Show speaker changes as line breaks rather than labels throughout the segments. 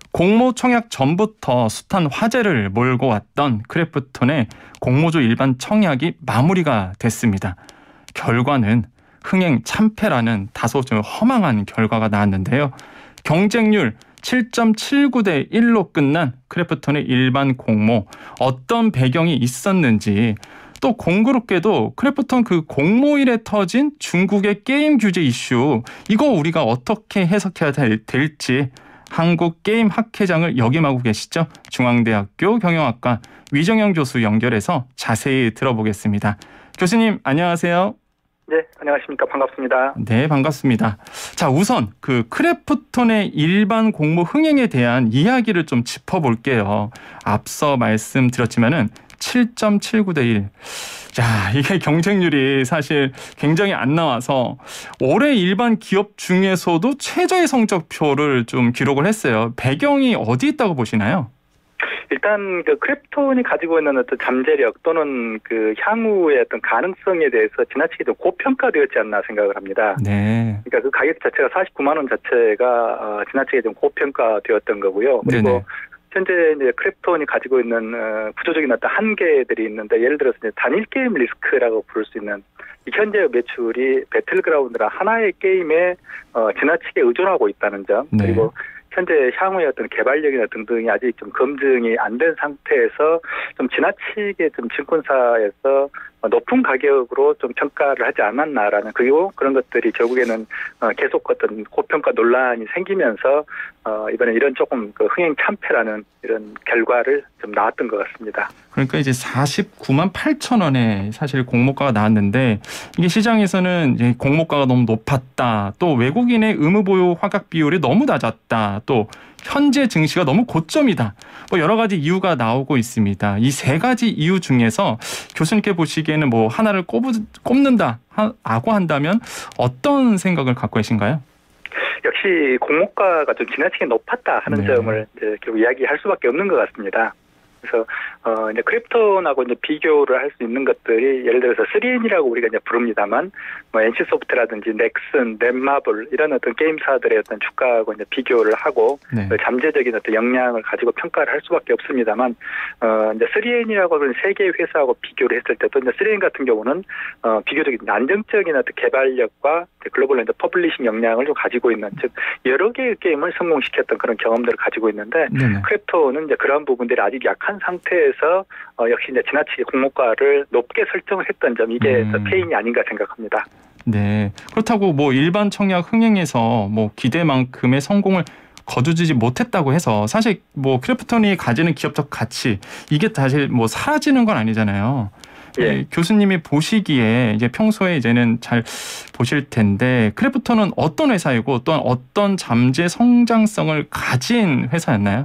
공모 청약 전부터 숱한 화제를 몰고 왔던 크래프톤의 공모주 일반 청약이 마무리가 됐습니다. 결과는 흥행 참패라는 다소 좀 허망한 결과가 나왔는데요. 경쟁률 7.79대 1로 끝난 크래프톤의 일반 공모, 어떤 배경이 있었는지, 또 공교롭게도 크래프톤 그 공모일에 터진 중국의 게임 규제 이슈, 이거 우리가 어떻게 해석해야 될지 한국게임학회장을 역임하고 계시죠. 중앙대학교 경영학과 위정영 교수 연결해서 자세히 들어보겠습니다. 교수님 안녕하세요.
네, 안녕하십니까. 반갑습니다.
네, 반갑습니다. 자, 우선 그 크래프톤의 일반 공모 흥행에 대한 이야기를 좀 짚어볼게요. 앞서 말씀드렸지만은 7.79대 1. 자, 이게 경쟁률이 사실 굉장히 안 나와서 올해 일반 기업 중에서도 최저의 성적표를 좀 기록을 했어요. 배경이 어디 있다고 보시나요?
일단 그 크래프톤이 가지고 있는 어떤 잠재력 또는 그 향후의 어떤 가능성에 대해서 지나치게 좀 고평가되었지 않나 생각을 합니다.
네.
그러니까 그 가격 자체가 49만 원 자체가 지나치게 좀 고평가되었던 거고요. 그리고
네네.
현재 이제 크래프톤이 가지고 있는 구조적인 어떤 한계들이 있는데, 예를 들어서 이제 단일 게임 리스크라고 부를 수 있는 이 현재 매출이 배틀그라운드나 하나의 게임에 지나치게 의존하고 있다는 점,
네.
그리고 현재 향후의 어떤 개발력이나 등등이 아직 좀 검증이 안 된 상태에서 좀 지나치게 좀 증권사에서 높은 가격으로 좀 평가를 하지 않았나라는, 그리고 그런 것들이 결국에는 계속 어떤 고평가 논란이 생기면서 이번에 이런 조금 그 흥행 참패라는 이런 결과를 좀 나왔던 것 같습니다.
그러니까 이제 49만 8천 원에 사실 공모가가 나왔는데, 이게 시장에서는 이제 공모가가 너무 높았다, 또 외국인의 의무 보유 화각 비율이 너무 낮았다, 또 현재 증시가 너무 고점이다, 뭐 여러 가지 이유가 나오고 있습니다. 이 세 가지 이유 중에서 교수님께 보시기에는 뭐 하나를 꼽는다라고 한다면 어떤 생각을 갖고 계신가요?
역시 공모가가 좀 지나치게 높았다 하는 점을 이제 결국 이야기할 수밖에 없는 것 같습니다. 그래서 이제 크래프톤하고 이제 비교를 할 수 있는 것들이, 예를 들어서 3N이라고 우리가 이제 부릅니다만, 뭐 NC소프트라든지 넥슨, 넷마블 이런 어떤 게임사들의 어떤 주가하고 이제 비교를 하고 잠재적인 어떤 역량을 가지고 평가를 할 수밖에 없습니다만, 이제 3N이라고 하는 세 개의 회사하고 비교를 했을 때도 이제 3N 같은 경우는 비교적 안정적인 어떤 개발력과 글로벌 이제 퍼블리싱 역량을 좀 가지고 있는, 즉 여러 개의 게임을 성공시켰던 그런 경험들을 가지고 있는데, 크래프톤은 이제 그런 부분들이 아직 약한 상태에서 역시 이제 지나치게 공모가를 높게 설정을 했던 점, 이게 페인이 아닌가 생각합니다.
네. 그렇다고 뭐 일반 청약 흥행에서 뭐 기대만큼의 성공을 거두지 못했다고 해서 사실 뭐 크래프톤이 가지는 기업적 가치, 이게 사실 뭐 사라지는 건 아니잖아요. 예. 교수님이 보시기에 이제 평소에 이제는 잘 보실 텐데, 크래프톤은 어떤 회사이고 또한 어떤 잠재 성장성을 가진 회사였나요?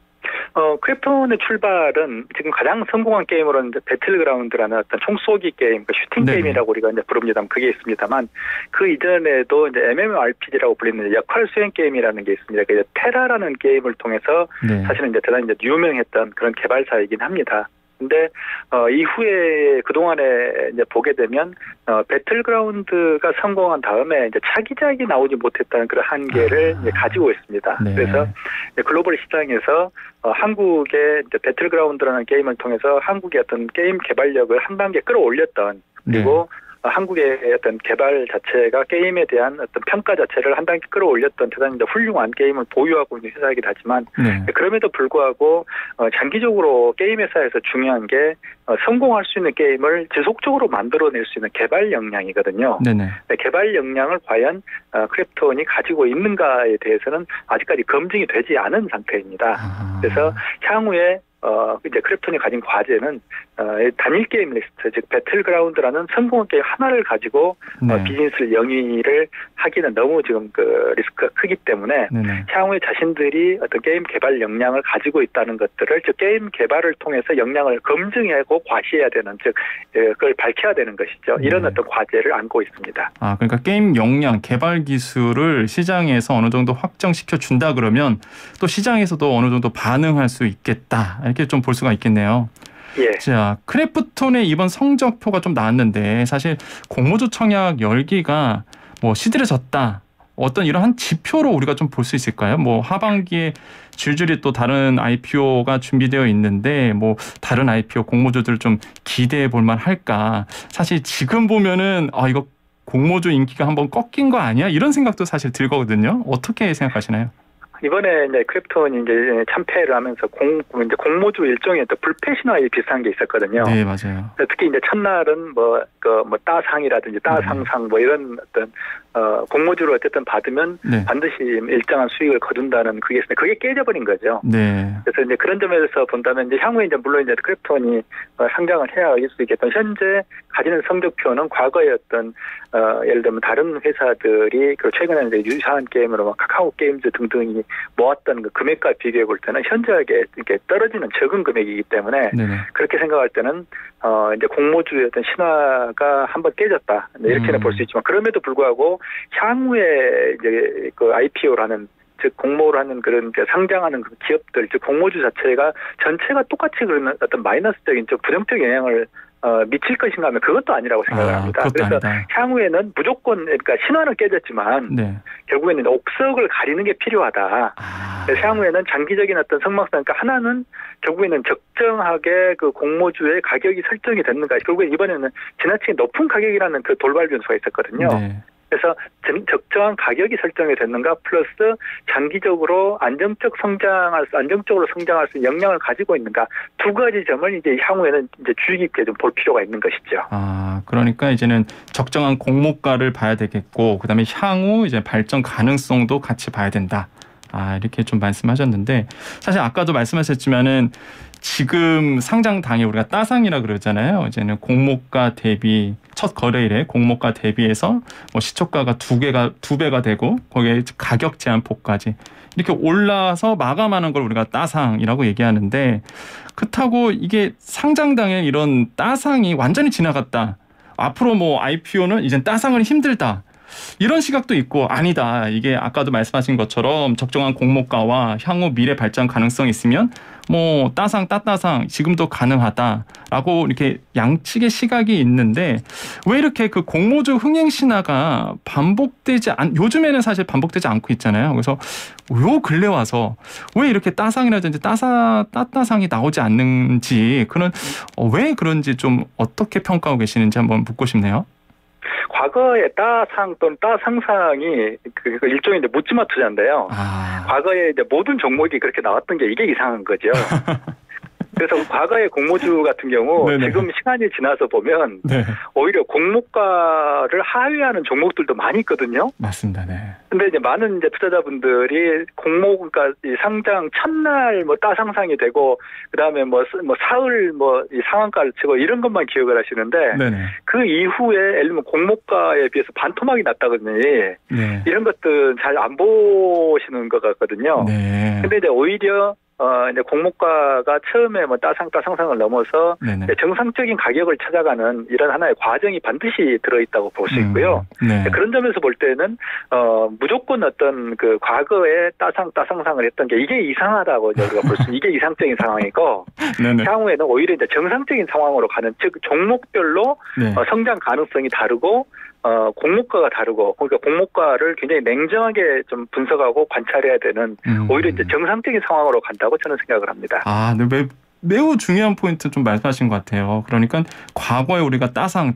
크래프톤의 출발은 지금 가장 성공한 게임으로는 이제 배틀그라운드라는 어떤 총쏘기 게임, 그 슈팅 게임이라고 우리가 이제 부릅니다. 그게 있습니다만, 그 이전에도 이제 MMORPG라고 불리는 역할 수행 게임이라는 게 있습니다. 그 테라라는 게임을 통해서 사실은 이제 대단히 이제 유명했던 그런 개발사이긴 합니다. 근데 이후에 그동안에 이제 보게 되면 배틀그라운드가 성공한 다음에 이제 차기작이 나오지 못했다는 그런 한계를 이제 가지고 있습니다. 그래서 글로벌 시장에서 한국의 이제 배틀그라운드라는 게임을 통해서 한국의 어떤 게임 개발력을 한 단계 끌어올렸던, 그리고 한국의 어떤 개발 자체가 게임에 대한 어떤 평가 자체를 한 단계 끌어올렸던 대단히 훌륭한 게임을 보유하고 있는 회사이긴 하지만, 그럼에도 불구하고 장기적으로 게임 회사에서 중요한 게 성공할 수 있는 게임을 지속적으로 만들어낼 수 있는 개발 역량이거든요. 개발 역량을 과연 크래프톤이 가지고 있는가에 대해서는 아직까지 검증이 되지 않은 상태입니다. 그래서 향후에 이제 크래프톤이 가진 과제는 단일 게임 리스트, 즉 배틀그라운드라는 성공한 게임 하나를 가지고 비즈니스 영위를 하기는 너무 지금 그 리스크가 크기 때문에 향후에 자신들이 어떤 게임 개발 역량을 가지고 있다는 것들을, 즉 게임 개발을 통해서 역량을 검증하고 과시해야 되는, 즉 그걸 밝혀야 되는 것이죠. 이런 어떤 과제를 안고 있습니다.
그러니까 게임 역량, 개발 기술을 시장에서 어느 정도 확정시켜 준다 그러면 또 시장에서도 어느 정도 반응할 수 있겠다, 이렇게 좀 볼 수가 있겠네요. 자, 크래프톤의 이번 성적표가 좀 나왔는데, 사실 공모주 청약 열기가 뭐 시들해졌다, 어떤 이러한 지표로 우리가 좀 볼 수 있을까요? 뭐 하반기에 줄줄이 또 다른 IPO가 준비되어 있는데 뭐 다른 IPO 공모주들 좀 기대해 볼 만할까? 사실 지금 보면은 이거 공모주 인기가 한번 꺾인 거 아니야? 이런 생각도 사실 들거든요. 어떻게 생각하시나요?
이번에 이제 크립톤이 이제 참패를 하면서 이제 공모주 일종의 또 불패 신화에 비슷한 게 있었거든요.
네, 맞아요.
특히 이제 첫날은 뭐 따상이라든지 따상상 뭐 이런 어떤 공모주를 어쨌든 받으면
네.
반드시 일정한 수익을 거둔다는 그게 있습니다. 그게 깨져버린 거죠.
네.
그래서 이제 그런 점에서 본다면 이제 향후에 이제 물론 이제 크립톤이 상장을 해야 할 수 있겠지만 현재 가지는 성적표는 과거의 어떤 예를 들면 다른 회사들이 그 최근에 이제 유사한 게임으로 막 카카오 게임즈 등등이 모았던 그 금액과 비교해 볼 때는 현저하게 이렇게 떨어지는 적은 금액이기 때문에
네네.
그렇게 생각할 때는 이제 공모주의 어떤 신화가 한번 깨졌다 이렇게는 볼 수 있지만 그럼에도 불구하고 향후에 이제 그 IPO라는 즉 공모를 하는 그런 상장하는 그 기업들 즉 공모주 자체가 전체가 똑같이 그런 어떤 마이너스적인 좀 부정적 영향을 미칠 것인가 하면 그것도 아니라고 생각을 합니다. 그래서
아니다.
향후에는 무조건 그러니까 신화는 깨졌지만
네.
결국에는 옥석을 가리는 게 필요하다. 그래서 향후에는 장기적인 어떤 성망상 그러니까 하나는 결국에는 적정하게 그 공모주의 가격이 설정이 됐는가. 결국에 이번에는 지나치게 높은 가격이라는 그 돌발 변수가 있었거든요.
네.
그래서 적정한 가격이 설정이 됐는가 플러스 장기적으로 안정적으로 성장할 수 있는 역량을 가지고 있는가 두 가지 점을 이제 향후에는 이제 주의 깊게 좀 볼 필요가 있는 것이죠.
그러니까 이제는 적정한 공모가를 봐야 되겠고 그다음에 향후 이제 발전 가능성도 같이 봐야 된다. 이렇게 좀 말씀하셨는데 사실 아까도 말씀하셨지만은 지금 상장 당일 우리가 따상이라 그러잖아요. 이제는 공모가 대비 첫 거래일에 공모가 대비해서 뭐 시초가가 두 배가 되고 거기에 가격 제한폭까지 이렇게 올라서 마감하는 걸 우리가 따상이라고 얘기하는데 그렇다고 이게 상장 당일 이런 따상이 완전히 지나갔다. 앞으로 뭐 IPO는 이젠 따상은 힘들다. 이런 시각도 있고 아니다. 이게 아까도 말씀하신 것처럼 적정한 공모가와 향후 미래 발전 가능성이 있으면 뭐 따따상 지금도 가능하다라고 이렇게 양측의 시각이 있는데 왜 이렇게 그 공모주 흥행 신화가 요즘에는 사실 반복되지 않고 있잖아요. 그래서 요 근래 와서 왜 이렇게 따상이라든지 따따상이 나오지 않는지 왜 그런지 좀 어떻게 평가하고 계시는지 한번 묻고 싶네요.
과거에 따상 또는 따상상이 그 일종의 이제 묻지마 투자인데요. 과거에 이제 모든 종목이 그렇게 나왔던 게 이게 이상한 거죠. 그래서 과거의 공모주 같은 경우 네네. 지금 시간이 지나서 보면 네. 오히려 공모가를 하회하는 종목들도 많이 있거든요.
맞습니다. 네.
근데 이제 많은 이제 투자자분들이 공모가 상장 첫날 뭐 따상상이 되고 그다음에 뭐 사흘 이 상한가를 치고 이런 것만 기억을 하시는데 네네. 그 이후에 예를 들면 공모가에 비해서 반토막이 났다거든요. 네. 이런 것들 잘 안 보시는 것 같거든요. 네. 근데 이제 오히려 이제 공모가가 처음에 따상상을 넘어서 정상적인 가격을 찾아가는 이런 하나의 과정이 반드시 들어있다고 볼 수 있고요. 네. 그런 점에서 볼 때는 무조건 어떤 그 과거에 따상상을 했던 게 이게 이상하다고 우리가 볼 수 이게 이상적인 상황이고 향후에는 오히려 이제 정상적인 상황으로 가는 즉 종목별로 성장 가능성이 다르고 공모가가 다르고 그러니까 공모가를 굉장히 냉정하게 좀 분석하고 관찰해야 되는 오히려 이제 정상적인 상황으로 간다고 저는 생각을 합니다.
네, 매우 중요한 포인트 좀 말씀하신 것 같아요. 그러니까 과거에 우리가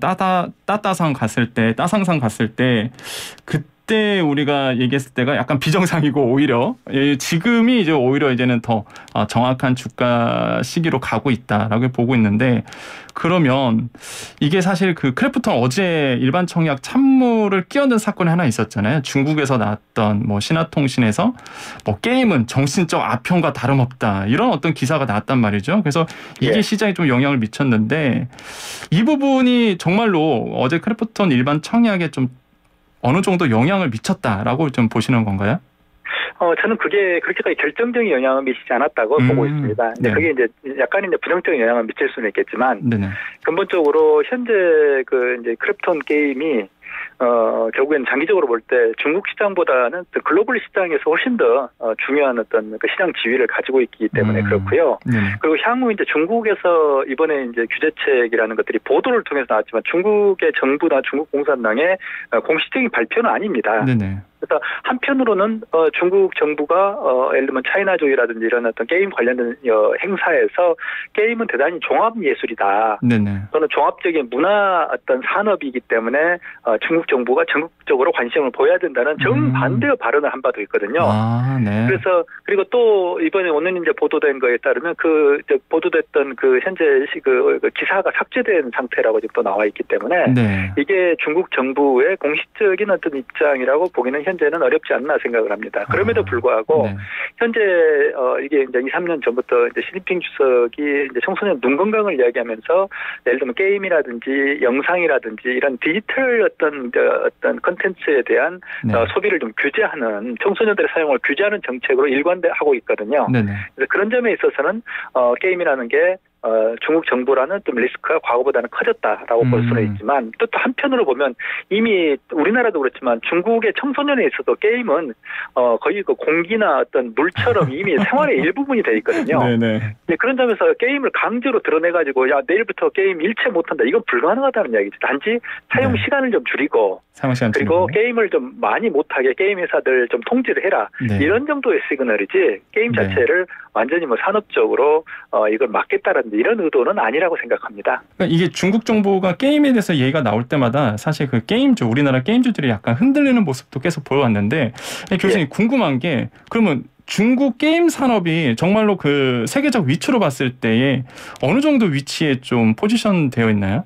따따상 갔을 때 따상상 갔을 때 그때 우리가 얘기했을 때가 약간 비정상이고 오히려 지금이 이제 오히려 이제는 더 정확한 주가 시기로 가고 있다라고 보고 있는데 그러면 이게 사실 그 크래프톤 어제 일반 청약 찬물을 끼얹은 사건이 하나 있었잖아요. 중국에서 나왔던 신화통신에서 게임은 정신적 아편과 다름없다 이런 어떤 기사가 나왔단 말이죠. 그래서 이게 시장에 좀 영향을 미쳤는데 이 부분이 정말로 어제 크래프톤 일반 청약에 좀 어느 정도 영향을 미쳤다라고 좀 보시는 건가요?
저는 그게 그렇게까지 결정적인 영향을 미치지 않았다고 보고 있습니다. 네. 그게 이제 약간의 부정적인 영향을 미칠 수는 있겠지만 근본적으로 현재 그 이제 크래프톤 게임이 결국에는 장기적으로 볼 때 중국 시장보다는 글로벌 시장에서 훨씬 더 중요한 어떤 그 시장 지위를 가지고 있기 때문에 그렇고요. 그리고 향후 이제 중국에서 이번에 이제 규제책이라는 것들이 보도를 통해서 나왔지만 중국의 정부나 중국 공산당의 공식적인 발표는 아닙니다. 네네. 그래서 한편으로는 중국 정부가 예를 들면 차이나조이라든지 이런 어떤 게임 관련된 행사에서 게임은 대단히 종합 예술이다.
네네.
또는 종합적인 문화 어떤 산업이기 때문에 중국 정부가 전국적으로 관심을 보여야 된다는 정반대의 발언을 한 바도 있거든요.
아, 네.
그래서 그리고 또 이번에 오늘 이제 보도된 거에 따르면 보도됐던 현재 그 기사가 삭제된 상태라고 지금 또 나와 있기 때문에
네.
이게 중국 정부의 공식적인 어떤 입장이라고 보기는 현재는 어렵지 않나 생각을 합니다. 그럼에도 불구하고
네.
현재 이게 이제 2, 3년 전부터 이제 시진핑 주석이 이제 청소년 눈 건강을 이야기하면서 예를 들면 게임이라든지 영상이라든지 이런 디지털 어떤 컨텐츠에 대한
네.
소비를 좀 규제하는 청소년들의 사용을 규제하는 정책으로 일관하고 있거든요.
네네.
그래서 그런 점에 있어서는 게임이라는 게 중국 정부라는 좀 리스크가 과거보다는 커졌다라고 볼 수는 있지만 또 한편으로 보면 이미 우리나라도 그렇지만 중국의 청소년에 있어도 게임은 거의 그 공기나 어떤 물처럼 이미 생활의 일부분이 돼 있거든요.
네네.
그런 점에서 게임을 강제로 드러내가지고 야 내일부터 게임 일체 못한다 이건 불가능하다는 이야기죠. 단지 사용 시간을 좀 줄이고
사용 시간
그리고
줄이고.
게임을 좀 많이 못하게 게임 회사들 좀 통제를 해라.
네.
이런 정도의 시그널이지 게임 자체를 완전히 뭐 산업적으로 이걸 막겠다라는 이런 의도는 아니라고 생각합니다.
그러니까 이게 중국 정부가 게임에 대해서 얘기가 나올 때마다 사실 그 게임주, 우리나라 게임주들이 약간 흔들리는 모습도 계속 보여왔는데 교수님 궁금한 게 그러면 중국 게임 산업이 정말로 그 세계적 위치로 봤을 때에 어느 정도 위치에 좀 포지션 되어 있나요?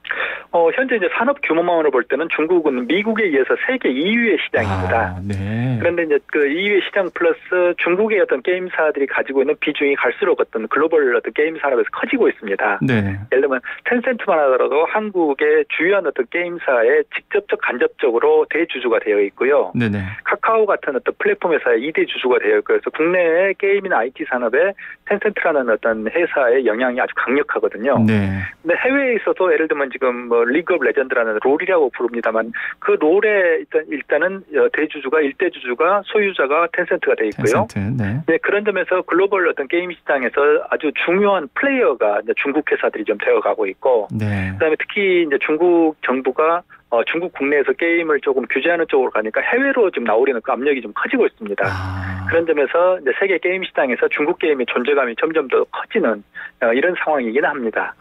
현재 이제 산업 규모만으로 볼 때는 중국은 미국에 이어서 세계 2위의 시장입니다.
네.
그런데 이제 그 2위의 시장 플러스 중국의 어떤 게임사들이 가지고 있는 비중이 갈수록 어떤 글로벌 어떤 게임 산업에서 커지고 있습니다.
네.
예를 들면 텐센트만 하더라도 한국의 주요한 어떤 게임사에 직접적 간접적으로 대주주가 되어 있고요.
네네.
카카오 같은 어떤 플랫폼 회사의 2대 주주가 되어 있고 그래서 국내의 게임이나 IT 산업에 텐센트라는 어떤 회사의 영향이 아주 강력하거든요.
네.
근데 해외에 있어도 예를 들면 지금 뭐 리그 오브 레전드라는 롤이라고 부릅니다만 그 롤에 일단은 대주주가 1대 주주가 소유자가 텐센트가 되어 있고요.
텐센트, 네.
네, 그런 점에서 글로벌 어떤 게임 시장에서 아주 중요한 플레이어가 이제 중국 회사들이 좀 되어가고 있고,
네.
그다음에 특히 이제 중국 정부가 중국 국내에서 게임을 조금 규제하는 쪽으로 가니까 해외로 좀 나오려는 그 압력이 좀 커지고 있습니다. 그런 점에서 이제 세계 게임 시장에서 중국 게임의 존재감이 점점 더 커지는 이런 상황이긴 합니다.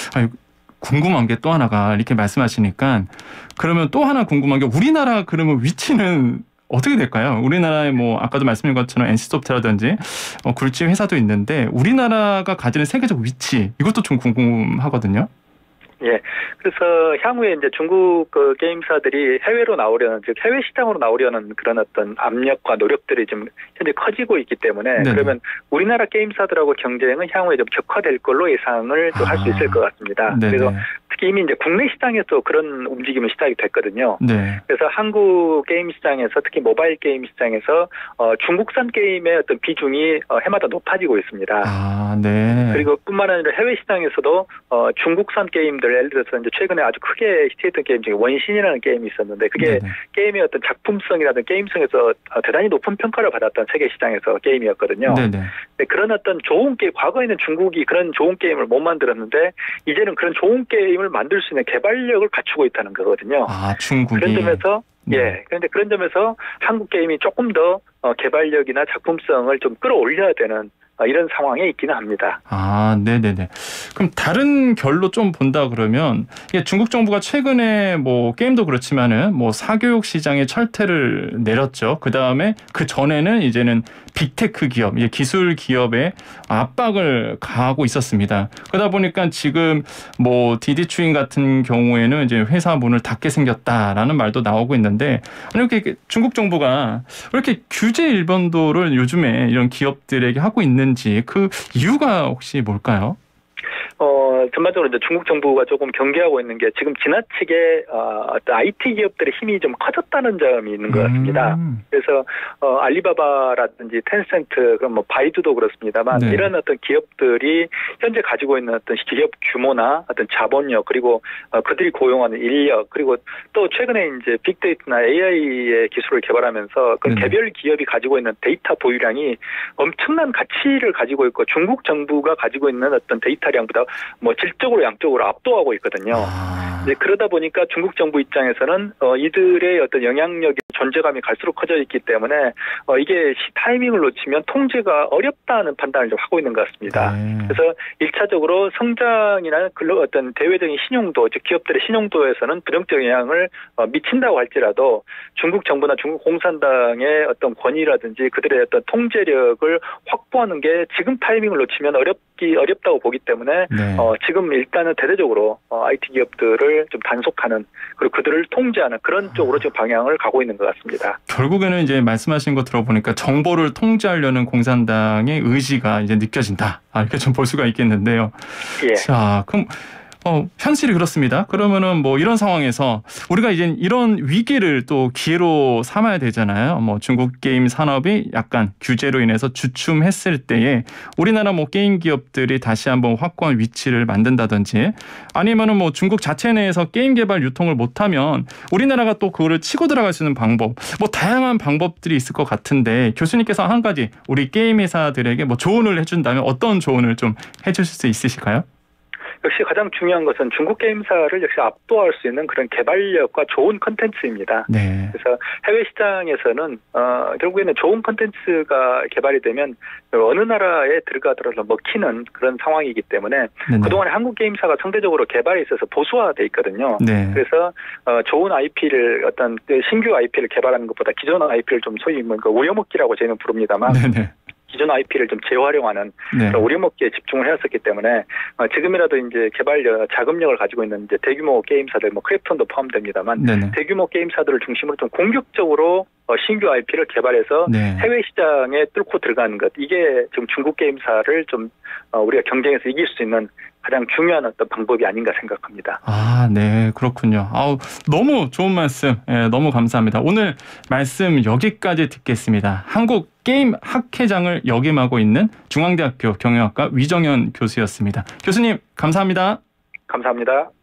궁금한 게 또 하나가 이렇게 말씀하시니까 그러면 또 하나 궁금한 게 우리나라 그러면 위치는 어떻게 될까요? 우리나라에 뭐 아까도 말씀드린 것처럼 NC소프트라든지 굴지 회사도 있는데 우리나라가 가지는 세계적 위치 이것도 좀 궁금하거든요.
예. 그래서 향후에 이제 중국 그 게임사들이 해외로 나오려는, 즉 해외 시장으로 나오려는 그런 어떤 압력과 노력들이 좀 현재 커지고 있기 때문에
네네.
그러면 우리나라 게임사들하고 경쟁은 향후에 좀 격화될 걸로 예상을 좀 할 수 있을 것 같습니다.
네네.
그래서 특히 이미 이제 국내 시장에서 그런 움직임이 시작이 됐거든요.
네.
그래서 한국 게임 시장에서 특히 모바일 게임 시장에서 중국산 게임의 어떤 비중이 해마다 높아지고 있습니다.
네.
그리고 뿐만 아니라 해외 시장에서도 중국산 게임들 예를 들어서 이제 최근에 아주 크게 히트했던 게임 중에 원신이라는 게임이 있었는데 그게
네네.
게임의 어떤 작품성이라든 게임성에서 대단히 높은 평가를 받았던 세계 시장에서 게임이었거든요.
네네.
그런 어떤 좋은 게임, 과거에는 중국이 그런 좋은 게임을 못 만들었는데 이제는 그런 좋은 게임을 만들 수 있는 개발력을 갖추고 있다는 거거든요.
중국이.
그런 점에서
네.
그런데 그런 점에서 한국 게임이 조금 더 개발력이나 작품성을 좀 끌어올려야 되는 이런 상황에 있기는 합니다.
네네네. 그럼 다른 결로 좀 본다 그러면 이게 중국 정부가 최근에 뭐 게임도 그렇지만은 뭐 사교육 시장에 철퇴를 내렸죠. 그 다음에 그 전에는 이제는 빅테크 기업, 기술 기업에 압박을 가하고 있었습니다. 그러다 보니까 지금 뭐 디디추인 같은 경우에는 이제 회사 문을 닫게 생겼다라는 말도 나오고 있는데 이렇게 중국 정부가 왜 이렇게 규제 일본도를 요즘에 이런 기업들에게 하고 있는지 그 이유가 혹시 뭘까요?
전반적으로 이제 중국 정부가 조금 경계하고 있는 게 지금 지나치게 어떤 IT 기업들의 힘이 좀 커졌다는 점이 있는 것 같습니다. 그래서 알리바바라든지 텐센트, 그럼 뭐 바이두도 그렇습니다만
네.
이런 어떤 기업들이 현재 가지고 있는 어떤 기업 규모나 어떤 자본력 그리고 그들이 고용하는 인력 그리고 또 최근에 이제 빅데이터나 AI의 기술을 개발하면서 그 개별 기업이 가지고 있는 데이터 보유량이 엄청난 가치를 가지고 있고 중국 정부가 가지고 있는 어떤 데이터량보다 뭐 질적으로 양적으로 압도하고 있거든요. 이제 그러다 보니까 중국 정부 입장에서는 이들의 어떤 영향력이 존재감이 갈수록 커져 있기 때문에 이게 타이밍을 놓치면 통제가 어렵다는 판단을 좀 하고 있는 것 같습니다. 그래서 1차적으로 성장이나 어떤 대외적인 신용도, 즉 기업들의 신용도에서는 부정적 영향을 미친다고 할지라도 중국 정부나 중국 공산당의 어떤 권위라든지 그들의 어떤 통제력을 확보하는 게 지금 타이밍을 놓치면 어렵다고 보기 때문에 지금 일단은 대대적으로 IT 기업들을 좀 단속하는, 그리고 그들을 통제하는 그런 쪽으로 지금 방향을 가고 있는 것 같습니다.
결국에는 이제 말씀하신 거 들어보니까 정보를 통제하려는 공산당의 의지가 이제 느껴진다. 이렇게 좀 볼 수가 있겠는데요.
예.
자, 그럼 현실이 그렇습니다. 그러면은 뭐 이런 상황에서 우리가 이제 이런 위기를 또 기회로 삼아야 되잖아요. 뭐 중국 게임 산업이 약간 규제로 인해서 주춤했을 때에 우리나라 뭐 게임 기업들이 다시 한번 확고한 위치를 만든다든지, 아니면은 뭐 중국 자체 내에서 게임 개발 유통을 못하면 우리나라가 또 그거를 치고 들어갈 수 있는 방법, 뭐 다양한 방법들이 있을 것 같은데, 교수님께서 한 가지 우리 게임 회사들에게 뭐 조언을 해준다면 어떤 조언을 좀 해주실 수 있으실까요?
역시 가장 중요한 것은 중국 게임사를 역시 압도할 수 있는 그런 개발력과 좋은 컨텐츠입니다.
네.
그래서 해외 시장에서는 결국에는 좋은 컨텐츠가 개발이 되면 어느 나라에 들어가더라도 먹히는 그런 상황이기 때문에 그동안에 한국 게임사가 상대적으로 개발에 있어서 보수화돼 있거든요.
네.
그래서 좋은 IP를 어떤 신규 IP를 개발하는 것보다 기존 IP를 좀 소위 우려먹기라고 저희는 부릅니다만.
네네.
기존 IP를 좀 재활용하는 우려먹기에 집중을 해왔었기 때문에 지금이라도 이제 자금력을 가지고 있는 이제 대규모 게임사들, 뭐 크래프톤도 포함됩니다만 대규모 게임사들을 중심으로 좀 공격적으로 신규 IP를 개발해서 해외 시장에 뚫고 들어가는 것, 이게 지금 중국 게임사를 좀 우리가 경쟁에서 이길 수 있는 가장 중요한 어떤 방법이 아닌가 생각합니다.
네, 그렇군요. 너무 좋은 말씀, 너무 감사합니다. 오늘 말씀 여기까지 듣겠습니다. 한국 게임 학회장을 역임하고 있는 중앙대학교 경영학과 위정현 교수였습니다. 교수님, 감사합니다.
감사합니다.